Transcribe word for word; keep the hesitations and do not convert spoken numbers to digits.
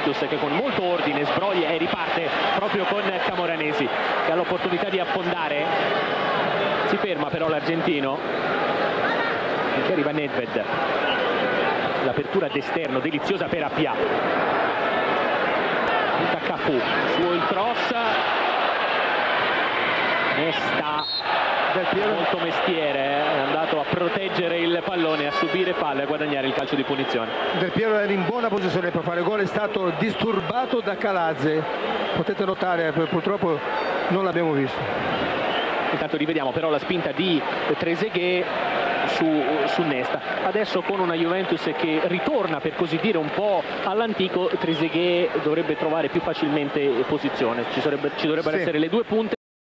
Juventus che con molto ordine sbroglia e riparte proprio con Camoranesi che ha l'opportunità di affondare. Si ferma però l'argentino e arriva Nedved. L'apertura d'esterno deliziosa per Appiah. Cafu su il cross. Nesta Del Piero molto mestiere, è andato a proteggere il pallone, a subire fallo e a guadagnare il calcio di punizione. Del Piero era in buona posizione per fare gol, è stato disturbato da Calazze, potete notare, purtroppo non l'abbiamo visto. Intanto rivediamo però la spinta di Trezeguet su, su Nesta. Adesso con una Juventus che ritorna per così dire un po' all'antico, Trezeguet dovrebbe trovare più facilmente posizione, ci, sarebbe, ci dovrebbero sì. essere le due punte.